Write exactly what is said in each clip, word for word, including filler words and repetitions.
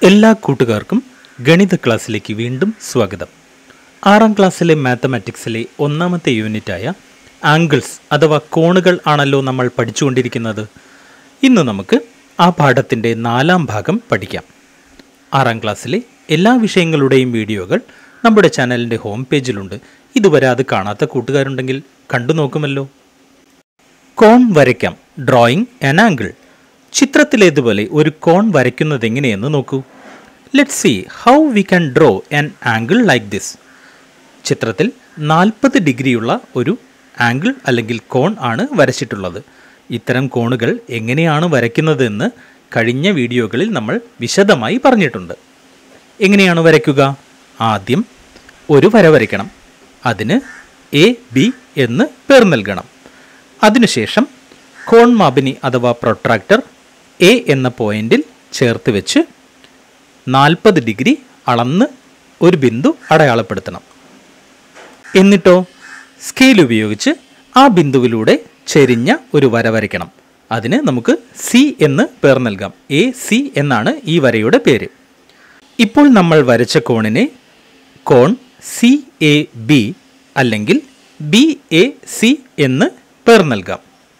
എല്ലാ കൂട്ടുകാർക്കും ഗണിത ക്ലാസ്സിലേക്ക് വീണ്ടും സ്വാഗതം. ആറാം ക്ലാസ്സിലെ മാത്തമാറ്റിക്സിലെ ഒന്നാമത്തെ യൂണിറ്റായ ആംഗിൾസ് അഥവാ കോണുകൾ ആണല്ലോ നമ്മൾ പഠിച്ചുകൊണ്ടിരിക്കുന്നത്. ഇന്ന് നമുക്ക് ആ പാഠത്തിൻ്റെ നാലാം ഭാഗം പഠിക്കാം. ആറാം ക്ലാസ്സിലെ എല്ലാ വിഷയങ്ങളുടെയും വീഡിയോകൾ നമ്മുടെ ചാനലിൻ്റെ ഹോം പേജിലുണ്ട്. ഇതുവരെ അത് കാണാത്ത കൂട്ടുകാരുണ്ടെങ്കിൽ കണ്ടു നോക്കുമല്ലോ. കോൺ വരയ്ക്കാം. Drawing an angle. ചിത്രത്തിലേതുപോലെ ഒരു കോൺ വരയ്ക്കുന്നത് എങ്ങനെയെന്ന് നോക്കൂ. Let's see how we can draw an angle like this. ചിത്രത്തിൽ നാൽപ്പത് ഡിഗ്രിയുള്ള ഒരു ആംഗിൾ അല്ലെങ്കിൽ കോൺ ആണ് വരച്ചിട്ടുള്ളത്. ഇത്തരം കോണുകൾ എങ്ങനെയാണ് വരയ്ക്കുന്നതെന്ന് കഴിഞ്ഞ വീഡിയോകളിൽ നമ്മൾ വിശദമായി പറഞ്ഞിട്ടുണ്ട്. എങ്ങനെയാണ് വരയ്ക്കുക? ആദ്യം ഒരു വര വരയ്ക്കണം. അതിന് എ ബി എന്ന് പേർ നൽകണം. അതിനുശേഷം കോൺ മാപിനി അഥവാ പ്രൊട്രാക്ടർ എ എന്ന പോയിന്റിൽ ചേർത്ത് വെച്ച് നാൽപ്പത് ഡിഗ്രി അളന്ന് ഒരു ബിന്ദു അടയാളപ്പെടുത്തണം. എന്നിട്ടോ സ്കെയിൽ ഉപയോഗിച്ച് ആ ബിന്ദുവിലൂടെ ചെരിഞ്ഞ ഒരു വര വരയ്ക്കണം. അതിന് നമുക്ക് സി എന്ന് പേർ നൽകാം. എ സി എന്നാണ് ഈ വരയുടെ പേര്. ഇപ്പോൾ നമ്മൾ വരച്ച കോണിനെ കോൺ സി എ ബി അല്ലെങ്കിൽ ബി എ സി എന്ന് പേർ നൽകാം.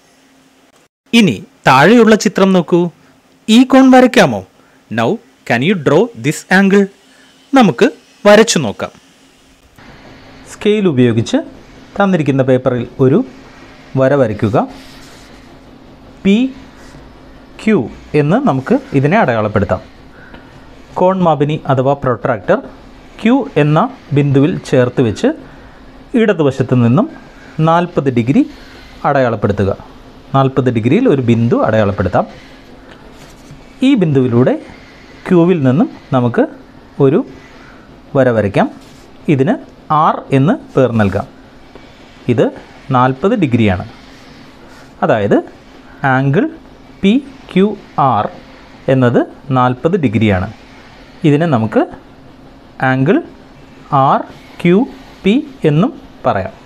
ഇനി താഴെയുള്ള ചിത്രം നോക്കൂ. ഈ കോൺ വരയ്ക്കാമോ? Now can you draw this angle? നമുക്ക് വരച്ചു നോക്കാം. സ്കെയിൽ ഉപയോഗിച്ച് തന്നിരിക്കുന്ന പേപ്പറിൽ ഒരു വര വരയ്ക്കുക. പി ക്യു എന്ന് നമുക്ക് ഇതിനെ അടയാളപ്പെടുത്താം. കോൺ മാപിനി അഥവാ പ്രൊട്രാക്ടർ ക്യു എന്ന ബിന്ദുവിൽ ചേർത്ത് വെച്ച് ഇടതുവശത്തു നിന്നും നാൽപ്പത് ഡിഗ്രി അടയാളപ്പെടുത്തുക. നാൽപ്പത് ഡിഗ്രിയിൽ ഒരു ബിന്ദു അടയാളപ്പെടുത്താം. ഈ ബിന്ദുവിലൂടെ ക്യൂവിൽ നിന്നും നമുക്ക് ഒരു വര വരയ്ക്കാം. ഇതിന് ആർ എന്ന് പേർ നൽകാം. ഇത് നാൽപ്പത് ഡിഗ്രിയാണ്. അതായത് ആംഗിൾ പി ക്യു ആർ എന്നത് നാൽപ്പത് ഡിഗ്രിയാണ്. ഇതിനെ നമുക്ക് ആംഗിൾ ആർ ക്യു പി എന്നും പറയാം.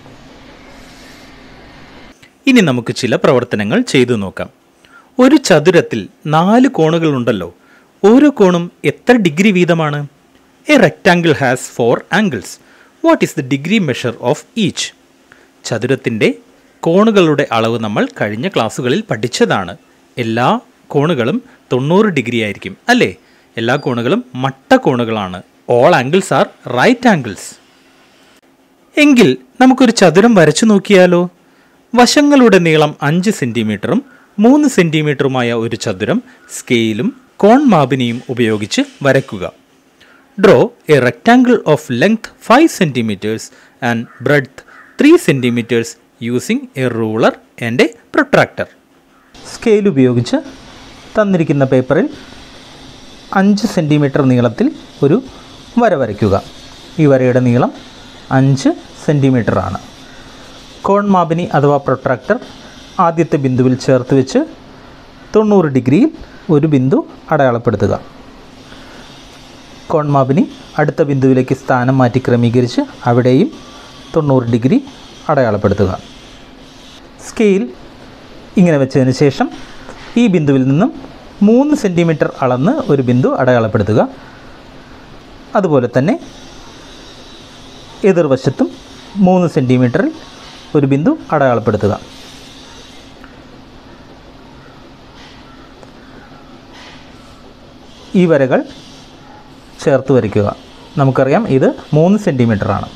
ഇനി നമുക്ക് ചില പ്രവർത്തനങ്ങൾ ചെയ്തു നോക്കാം. ഒരു ചതുരത്തിൽ നാല് കോണുകൾ ഉണ്ടല്ലോ. ഓരോ കോണും എത്ര ഡിഗ്രി വീതമാണ്? A rectangle has four angles. What is the degree measure of each? ചതുരത്തിൻ്റെ കോണുകളുടെ അളവ് നമ്മൾ കഴിഞ്ഞ ക്ലാസ്സുകളിൽ പഠിച്ചതാണ്. എല്ലാ കോണുകളും തൊണ്ണൂറ് ഡിഗ്രി ആയിരിക്കും അല്ലേ? എല്ലാ കോണുകളും മട്ട കോണുകളാണ്. All angles are right angles. എങ്കിൽ നമുക്കൊരു ചതുരം വരച്ചു നോക്കിയാലോ? വശങ്ങളുടെ നീളം അഞ്ച് സെൻറ്റിമീറ്ററും മൂന്ന് സെൻറ്റിമീറ്ററുമായ ഒരു ചതുരം സ്കെയിലും കോൺ മാപിനിയും ഉപയോഗിച്ച് വരയ്ക്കുക. Draw a rectangle of length five centimetres and breadth three centimetres using a ruler and a protractor. Scale ഉപയോഗിച്ച് തന്നിരിക്കുന്ന പേപ്പറിൽ അഞ്ച് സെൻറ്റിമീറ്റർ നീളത്തിൽ ഒരു വര വരയ്ക്കുക. ഈ വരയുടെ നീളം അഞ്ച് സെൻറ്റിമീറ്റർ ആണ്. കോൺ മാപിനി അഥവാ പ്രൊട്രാക്ടർ ആദ്യത്തെ ബിന്ദുവിൽ ചേർത്ത് വെച്ച് തൊണ്ണൂറ് ഡിഗ്രിയിൽ ഒരു ബിന്ദു അടയാളപ്പെടുത്തുക. കോൺ മാപിനി അടുത്ത ബിന്ദുവിലേക്ക് സ്ഥാനം മാറ്റി ക്രമീകരിച്ച് അവിടെയും തൊണ്ണൂറ് ഡിഗ്രി അടയാളപ്പെടുത്തുക. സ്കെയിൽ ഇങ്ങനെ വെച്ചതിന് ശേഷം ഈ ബിന്ദുവിൽ നിന്നും മൂന്ന് സെൻറ്റിമീറ്റർ അളന്ന് ഒരു ബിന്ദു അടയാളപ്പെടുത്തുക. അതുപോലെ തന്നെ എതിർവശത്തും മൂന്ന് സെൻറ്റിമീറ്ററിൽ ഒരു ബിന്ദു അടയാളപ്പെടുത്തുക. ഈ വരകൾ ചേർത്ത് വരയ്ക്കുക. നമുക്കറിയാം ഇത് മൂന്ന് സെൻറ്റിമീറ്റർ ആണ്.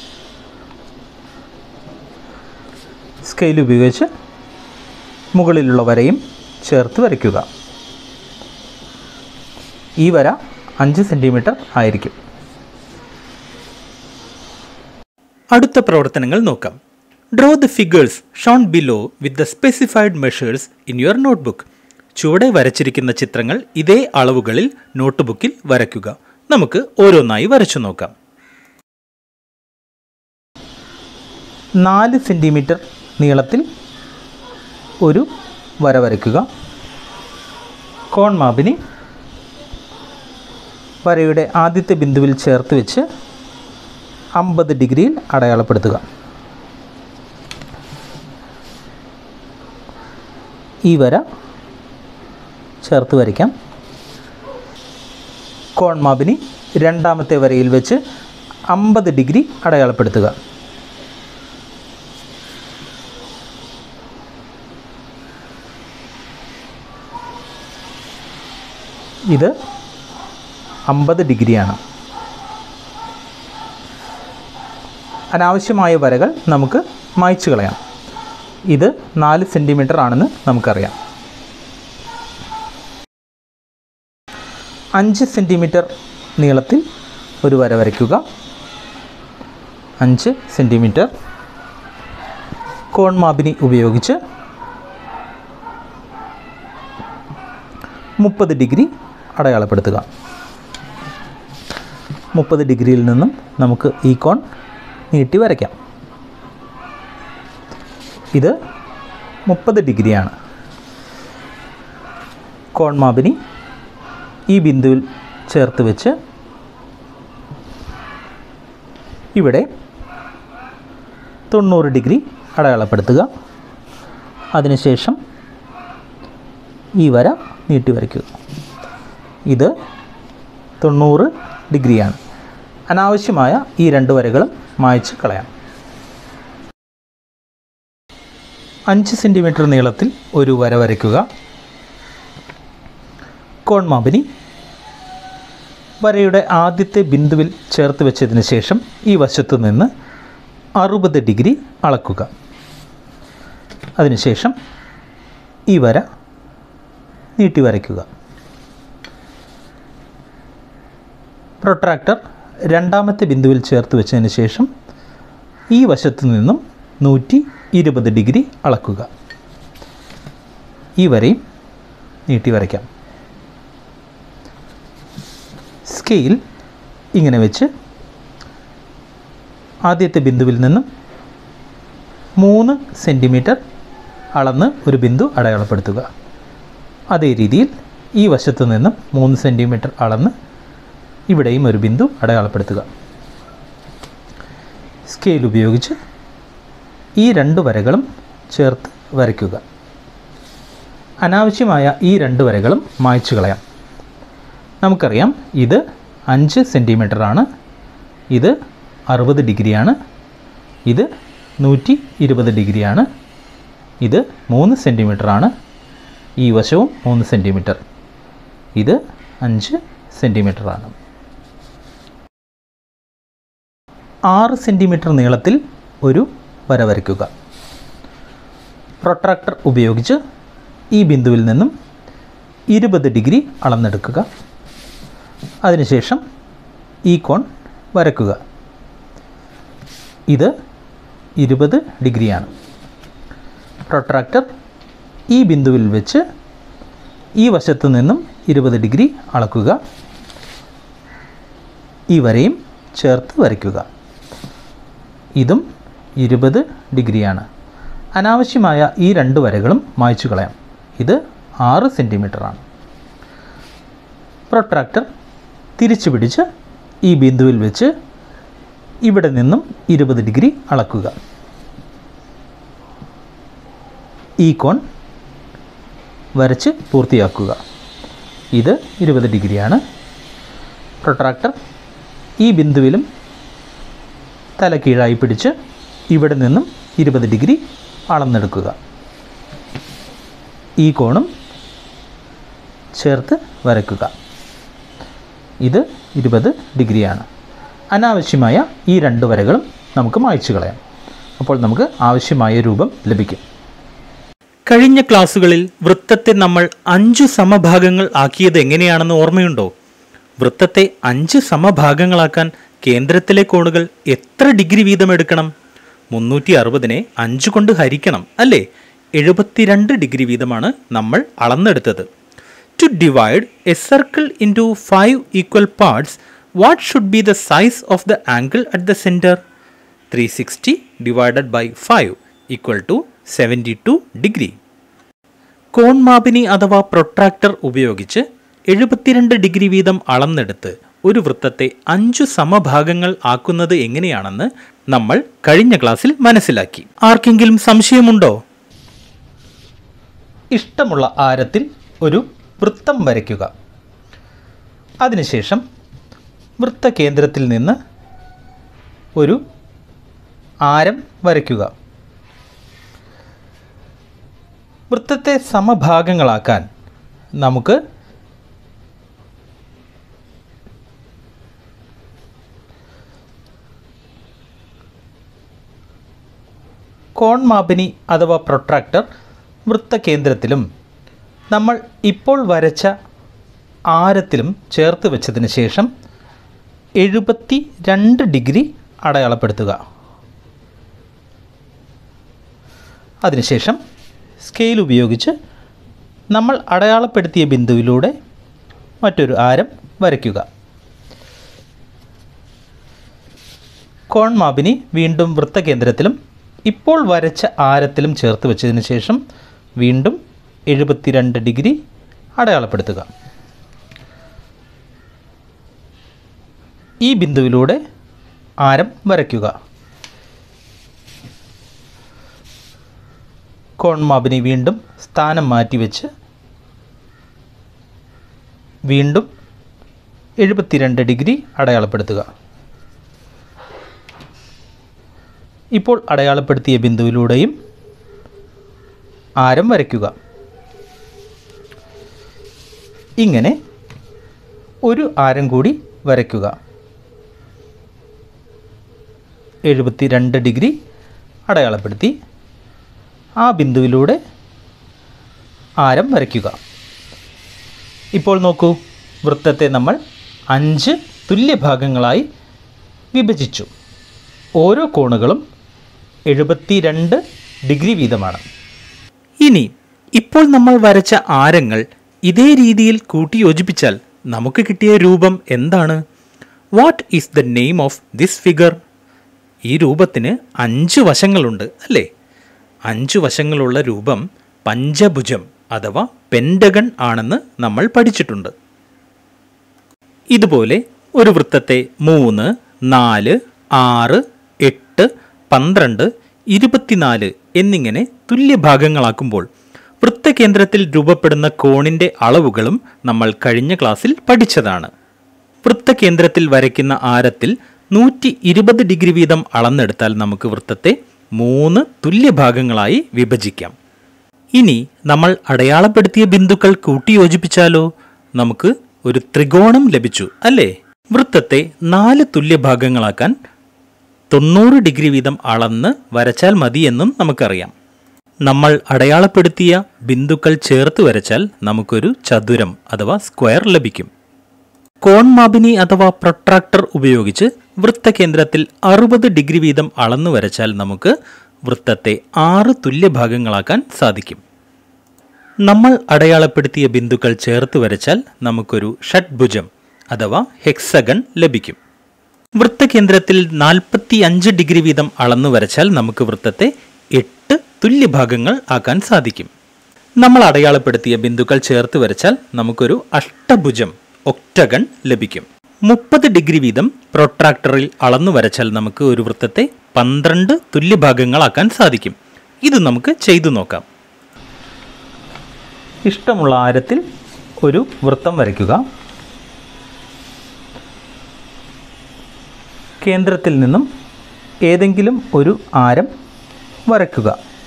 സ്കെയിൽ ഉപയോഗിച്ച് മുകളിലുള്ള വരയും ചേർത്ത് വരയ്ക്കുക. ഈ വര അഞ്ച് സെൻറ്റിമീറ്റർ ആയിരിക്കും. അടുത്ത പ്രവർത്തനങ്ങൾ നോക്കാം. Draw the figures shown below with the specified measures in your notebook. ചുവടെ വരച്ചിരിക്കുന്ന ചിത്രങ്ങൾ ഇതേ അളവുകളിൽ നോട്ട്ബുക്കിൽ വരയ്ക്കുക. നമുക്ക് ഓരോന്നായി വരച്ചു നോക്കാം. നാല് സെൻറ്റിമീറ്റർ നീളത്തിൽ ഒരു വര വരയ്ക്കുക. കോൺ മാപിനി വരയുടെ ആദ്യത്തെ ബിന്ദുവിൽ ചേർത്ത് വെച്ച് അമ്പത് ഡിഗ്രിയിൽ അടയാളപ്പെടുത്തുക. ഈ വര ചേർത്ത് വരയ്ക്കാം. കോൺമാപിനി രണ്ടാമത്തെ വരയിൽ വെച്ച് അമ്പത് ഡിഗ്രി അടയാളപ്പെടുത്തുക. ഇത് അമ്പത് ഡിഗ്രിയാണ്. അനാവശ്യമായ വരകൾ നമുക്ക് മായ്ച്ചു കളയാം. ഇത് നാല് സെൻറ്റിമീറ്റർ ആണെന്ന് നമുക്കറിയാം. അഞ്ച് സെൻറ്റിമീറ്റർ നീളത്തിൽ ഒരു വര വരയ്ക്കുക. അഞ്ച് സെൻറ്റിമീറ്റർ കോൺമാപിനി ഉപയോഗിച്ച് മുപ്പത് ഡിഗ്രി അടയാളപ്പെടുത്തുക. മുപ്പത് ഡിഗ്രിയിൽ നിന്നും നമുക്ക് ഈ കോൺ നീട്ടി വരയ്ക്കാം. ഇത് മുപ്പത് ഡിഗ്രിയാണ്. കോൺമാപിനി ഈ ബിന്ദുവിൽ ചേർത്ത് വെച്ച് ഇവിടെ തൊണ്ണൂറ് ഡിഗ്രി അടയാളപ്പെടുത്തുക. അതിനുശേഷം ഈ വര നീട്ടി വരയ്ക്കുക. ഇത് തൊണ്ണൂറ് ഡിഗ്രിയാണ്. അനാവശ്യമായ ഈ രണ്ട് വരകളും മായ്ച്ച് കളയാം. അഞ്ച് സെൻറ്റിമീറ്റർ നീളത്തിൽ ഒരു വര വരയ്ക്കുക. കോൺമാപിനി വരയുടെ ആദ്യത്തെ ബിന്ദുവിൽ ചേർത്ത് വെച്ചതിന് ശേഷം ഈ വശത്തു നിന്ന് അറുപത് ഡിഗ്രി അളക്കുക. അതിനുശേഷം ഈ വര നീട്ടി വരയ്ക്കുക. പ്രൊട്രാക്ടർ രണ്ടാമത്തെ ബിന്ദുവിൽ ചേർത്ത് വെച്ചതിന് ശേഷം ഈ വശത്തു നിന്നും നൂറ്റി ഇരുപത് ഡിഗ്രി അളക്കുക. ഈ വരയും നീട്ടി വരയ്ക്കാം. സ്കെയിൽ ഇങ്ങനെ വെച്ച് ആദ്യത്തെ ബിന്ദുവിൽ നിന്നും മൂന്ന് സെൻറ്റിമീറ്റർ അളന്ന് ഒരു ബിന്ദു അടയാളപ്പെടുത്തുക. അതേ രീതിയിൽ ഈ വശത്തു നിന്നും മൂന്ന് സെൻറ്റിമീറ്റർ അളന്ന് ഇവിടെയും ഒരു ബിന്ദു അടയാളപ്പെടുത്തുക. സ്കെയിൽ ഉപയോഗിച്ച് ഈ രണ്ട് വരകളും ചേർത്ത് വരയ്ക്കുക. അനാവശ്യമായ ഈ രണ്ട് വരകളും മായ്ച്ചു കളയാം. നമുക്കറിയാം ഇത് അഞ്ച് സെൻറ്റിമീറ്റർ ആണ്, ഇത് അറുപത് ഡിഗ്രിയാണ്, ഇത് നൂറ്റി ഇരുപത് ഡിഗ്രിയാണ്, ഇത് മൂന്ന് സെൻറ്റിമീറ്റർ ആണ്, ഈ വശവും മൂന്ന് സെൻറ്റിമീറ്റർ, ഇത് അഞ്ച് സെൻറ്റിമീറ്റർ ആണ്. ആറ് സെൻറ്റിമീറ്റർ നീളത്തിൽ ഒരു വര വരയ്ക്കുക. പ്രൊട്രാക്ടർ ഉപയോഗിച്ച് ഈ ബിന്ദുവിൽ നിന്നും ഇരുപത് ഡിഗ്രി അളന്നെടുക്കുക. അതിനുശേഷം ഈ കോൺ വരയ്ക്കുക. ഇത് ഇരുപത് ഡിഗ്രിയാണ്. പ്രൊട്രാക്ടർ ഈ ബിന്ദുവിൽ വെച്ച് ഈ വശത്തു നിന്നും ഇരുപത് ഡിഗ്രി അളക്കുക. ഈ വരയും ചേർത്ത് വരയ്ക്കുക. ഇതും ഇരുപത് ഡിഗ്രിയാണ്. അനാവശ്യമായ ഈ രണ്ട് വരകളും മായ്ച്ചു കളയാം. ഇത് ആറ് സെൻറ്റിമീറ്റർ ആണ്. പ്രൊട്രാക്ടർ തിരിച്ചു പിടിച്ച് ഈ ബിന്ദുവിൽ വെച്ച് ഇവിടെ നിന്നും ഇരുപത് ഡിഗ്രി അളക്കുക. ഈ കോൺ വരച്ച് പൂർത്തിയാക്കുക. ഇത് ഇരുപത് ഡിഗ്രിയാണ്. പ്രൊട്രാക്ടർ ഈ ബിന്ദുവിലും തല കീഴായി പിടിച്ച് ഇവിടെ നിന്നും ഇരുപത് ഡിഗ്രി അളന്നെടുക്കുക. ഈ കോണും ചേർത്ത് വരയ്ക്കുക. ഇത് ഇരുപത് ഡിഗ്രിയാണ്. അനാവശ്യമായ ഈ രണ്ട് വരകളും നമുക്ക് മായ്ച്ചു കളയാം. അപ്പോൾ നമുക്ക് ആവശ്യമായ രൂപം ലഭിക്കും. കഴിഞ്ഞ ക്ലാസ്സുകളിൽ വൃത്തത്തെ നമ്മൾ അഞ്ചു സമഭാഗങ്ങൾ ആക്കിയത് എങ്ങനെയാണെന്ന് ഓർമ്മയുണ്ടോ? വൃത്തത്തെ അഞ്ച് സമഭാഗങ്ങളാക്കാൻ കേന്ദ്രത്തിലെ കോണുകൾ എത്ര ഡിഗ്രി വീതം എടുക്കണം? മുന്നൂറ്റി അറുപതിനെ അഞ്ച് കൊണ്ട് ഹരിക്കണം അല്ലേ? എഴുപത്തിരണ്ട് ഡിഗ്രി വീതമാണ് നമ്മൾ അളന്നെടുത്തത്. To divide a circle into five equal parts, what should be the size of the angle at the centre? Three sixty divided by five equal to seventy two degree. കോൺമാപിനി അഥവാ പ്രൊട്രാക്ടർ ഉപയോഗിച്ച് എഴുപത്തിരണ്ട് degree വീതം അളന്നെടുത്ത് ഒരു വൃത്തത്തെ അഞ്ചു സമഭാഗങ്ങൾ ആക്കുന്നത് എങ്ങനെയാണെന്ന് നമ്മൾ കഴിഞ്ഞ ക്ലാസ്സിൽ മനസ്സിലാക്കി. ആർക്കെങ്കിലും സംശയമുണ്ടോ? ഇഷ്ടമുള്ള ആരത്തിൽ ഒരു വൃത്തം വരയ്ക്കുക. അതിനുശേഷം വൃത്തകേന്ദ്രത്തിൽ നിന്ന് ഒരു ആരം വരയ്ക്കുക. വൃത്തത്തെ സമഭാഗങ്ങളാക്കാൻ നമുക്ക് കോൺമാപിനി അഥവാ പ്രൊട്രാക്ടർ വൃത്തകേന്ദ്രത്തിലും നമ്മൾ ഇപ്പോൾ വരച്ച ആരത്തിലും ചേർത്ത് വെച്ചതിന് ശേഷം എഴുപത്തി രണ്ട് ഡിഗ്രി അടയാളപ്പെടുത്തുക. അതിനുശേഷം സ്കെയിൽ ഉപയോഗിച്ച് നമ്മൾ അടയാളപ്പെടുത്തിയ ബിന്ദുവിലൂടെ മറ്റൊരു ആരം വരയ്ക്കുക. കോൺമാപിനി വീണ്ടും വൃത്തകേന്ദ്രത്തിലും ഇപ്പോൾ വരച്ച ആരത്തിലും ചേർത്ത് വെച്ചതിന് ശേഷം വീണ്ടും എഴുപത്തിരണ്ട് ഡിഗ്രി അടയാളപ്പെടുത്തുക. ഈ ബിന്ദുവിലൂടെ ആരം വരയ്ക്കുക. കോൺമാപിനി വീണ്ടും സ്ഥാനം മാറ്റിവെച്ച് വീണ്ടും എഴുപത്തിരണ്ട് ഡിഗ്രി അടയാളപ്പെടുത്തുക. ഇപ്പോൾ അടയാളപ്പെടുത്തിയ ബിന്ദുവിലൂടെയും ആരം വരയ്ക്കുക. ഇങ്ങനെ ഒരു ആരം കൂടി വരയ്ക്കുക. എഴുപത്തിരണ്ട് ഡിഗ്രി അടയാളപ്പെടുത്തി ആ ബിന്ദുവിലൂടെ ആരം വരയ്ക്കുക. ഇപ്പോൾ നോക്കൂ, വൃത്തത്തെ നമ്മൾ അഞ്ച് തുല്യ ഭാഗങ്ങളായി വിഭജിച്ചു. ഓരോ കോണുകളും എഴുപത്തിരണ്ട് ഡിഗ്രി വീതമാണ്. ഇനി ഇപ്പോൾ നമ്മൾ വരച്ച ആരങ്ങൾ ഇതേ രീതിയിൽ കൂട്ടിയോജിപ്പിച്ചാൽ നമുക്ക് കിട്ടിയ രൂപം എന്താണ്? What is the name of this figure? ഈ രൂപത്തിന് അഞ്ച് വശങ്ങളുണ്ട് അല്ലേ? അഞ്ചു വശങ്ങളുള്ള രൂപം പഞ്ചഭുജം അഥവാ പെൻഡഗൺ ആണെന്ന് നമ്മൾ പഠിച്ചിട്ടുണ്ട്. ഇതുപോലെ ഒരു വൃത്തത്തെ മൂന്ന്, നാല്, ആറ്, എട്ട്, പന്ത്രണ്ട്, ഇരുപത്തിനാല് എന്നിങ്ങനെ തുല്യ ഭാഗങ്ങളാക്കുമ്പോൾ വൃത്തകേന്ദ്രത്തിൽ രൂപപ്പെടുന്ന കോണിൻ്റെ അളവുകളും നമ്മൾ കഴിഞ്ഞ ക്ലാസ്സിൽ പഠിച്ചതാണ്. വൃത്തകേന്ദ്രത്തിൽ വരയ്ക്കുന്ന ആരത്തിൽ നൂറ്റി ഇരുപത് ഡിഗ്രി വീതം അളന്നെടുത്താൽ നമുക്ക് വൃത്തത്തെ മൂന്ന് തുല്യ ഭാഗങ്ങളായി വിഭജിക്കാം. ഇനി നമ്മൾ അടയാളപ്പെടുത്തിയ ബിന്ദുക്കൾ കൂട്ടിയോജിപ്പിച്ചാലോ? നമുക്ക് ഒരു ത്രികോണം ലഭിച്ചു അല്ലേ? വൃത്തത്തെ നാല് തുല്യ ഭാഗങ്ങളാക്കാൻ തൊണ്ണൂറ് ഡിഗ്രി വീതം അളന്ന് വരച്ചാൽ മതിയെന്നും നമുക്കറിയാം. നമ്മൾ അടയാളപ്പെടുത്തിയ ബിന്ദുക്കൾ ചേർത്ത് വരച്ചാൽ നമുക്കൊരു ചതുരം അഥവാ സ്ക്വയർ ലഭിക്കും. കോൺമാപിനി അഥവാ പ്രൊട്രാക്ടർ ഉപയോഗിച്ച് വൃത്തകേന്ദ്രത്തിൽ അറുപത് ഡിഗ്രി വീതം അളന്നു വരച്ചാൽ നമുക്ക് വൃത്തത്തെ ആറ് തുല്യ ഭാഗങ്ങളാക്കാൻ സാധിക്കും. നമ്മൾ അടയാളപ്പെടുത്തിയ ബിന്ദുക്കൾ ചേർത്ത് വരച്ചാൽ നമുക്കൊരു ഷഡ്ഭുജം അഥവാ ഹെക്സഗൺ ലഭിക്കും. വൃത്തകേന്ദ്രത്തിൽ നാൽപ്പത്തി അഞ്ച് ഡിഗ്രി വീതം അളന്നു വരച്ചാൽ നമുക്ക് വൃത്തത്തെ എട്ട് തുല്യ ഭാഗങ്ങൾ ആക്കാൻ സാധിക്കും. നമ്മൾ അടയാളപ്പെടുത്തിയ ബിന്ദുക്കൾ ചേർത്ത് വരച്ചാൽ നമുക്കൊരു അഷ്ടഭുജം ഒക്ടഗൺ ലഭിക്കും. മുപ്പത് ഡിഗ്രി വീതം പ്രൊട്രാക്ടറിൽ അളന്നു വരച്ചാൽ നമുക്ക് ഒരു വൃത്തത്തെ പന്ത്രണ്ട് തുല്യ ഭാഗങ്ങളാക്കാൻ സാധിക്കും. ഇത് നമുക്ക് ചെയ്തു നോക്കാം. ഇഷ്ടമുള്ള ആരത്തിൽ ഒരു വൃത്തം വരയ്ക്കുക. കേന്ദ്രത്തിൽ നിന്നും ഏതെങ്കിലും ഒരു ആരം വരയ്ക്കുക.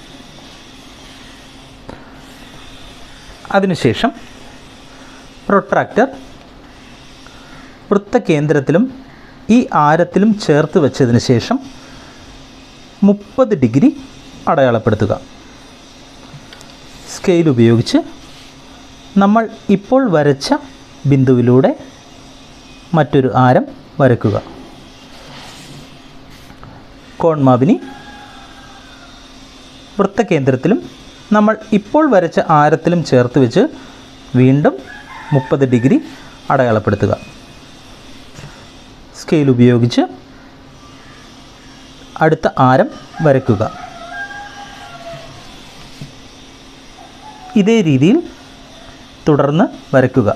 അതിനുശേഷം പ്രൊട്രാക്ടർ വൃത്തകേന്ദ്രത്തിലും ഈ ആരത്തിലും ചേർത്ത് വെച്ചതിന് ശേഷം മുപ്പത് ഡിഗ്രി അടയാളപ്പെടുത്തുക. സ്കെയിൽ ഉപയോഗിച്ച് നമ്മൾ ഇപ്പോൾ വരച്ച ബിന്ദുവിലൂടെ മറ്റൊരു ആരം വരയ്ക്കുക. കോൺമാപിനി വൃത്തകേന്ദ്രത്തിലും നമ്മൾ ഇപ്പോൾ വരച്ച ആരത്തിലും ചേർത്ത് വെച്ച് വീണ്ടും മുപ്പത് ഡിഗ്രി അടയാളപ്പെടുത്തുക. സ്കെയിൽ ഉപയോഗിച്ച് അടുത്ത ആരം വരയ്ക്കുക. ഇതേ രീതിയിൽ തുടർന്ന് വരയ്ക്കുക.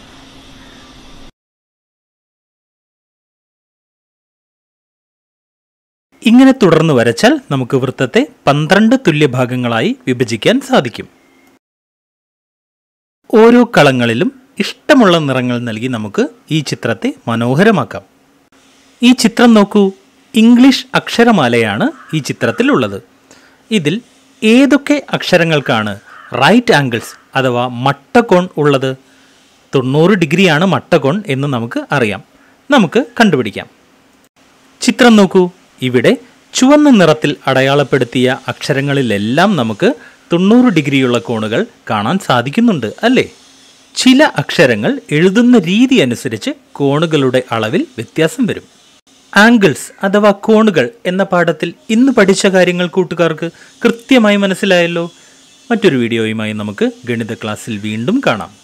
ഇങ്ങനെ തുടർന്ന് വരച്ചാൽ നമുക്ക് വൃത്തത്തെ പന്ത്രണ്ട് തുല്യ ഭാഗങ്ങളായി വിഭജിക്കാൻ സാധിക്കും. ഓരോ കളങ്ങളിലും ഇഷ്ടമുള്ള നിറങ്ങൾ നൽകി നമുക്ക് ഈ ചിത്രത്തെ മനോഹരമാക്കാം. ഈ ചിത്രം നോക്കൂ, ഇംഗ്ലീഷ് അക്ഷരമാലയാണ് ഈ ചിത്രത്തിലുള്ളത്. ഇതിൽ ഏതൊക്കെ അക്ഷരങ്ങൾക്കാണ് റൈറ്റ് ആംഗിൾസ് അഥവാ മട്ടകോൺ ഉള്ളത്? തൊണ്ണൂറ് ഡിഗ്രിയാണ് മട്ടകോൺ എന്ന് നമുക്ക് അറിയാം. നമുക്ക് കണ്ടുപിടിക്കാം. ചിത്രം നോക്കൂ, ഇവിടെ ചുവന്ന നിറത്തിൽ അടയാളപ്പെടുത്തിയ അക്ഷരങ്ങളിലെല്ലാം നമുക്ക് തൊണ്ണൂറ് ഡിഗ്രിയുള്ള കോണുകൾ കാണാൻ സാധിക്കുന്നുണ്ട് അല്ലേ? ചില അക്ഷരങ്ങൾ എഴുതുന്ന രീതി അനുസരിച്ച് കോണുകളുടെ അളവിൽ വ്യത്യാസം വരും. ആംഗിൾസ് അഥവാ കോണുകൾ എന്ന പാഠത്തിൽ ഇന്ന് പഠിച്ച കാര്യങ്ങൾ കൂട്ടുകാർക്ക് കൃത്യമായി മനസ്സിലായല്ലോ. മറ്റൊരു വീഡിയോയുമായി നമുക്ക് ഗണിത ക്ലാസ്സിൽ വീണ്ടും കാണാം.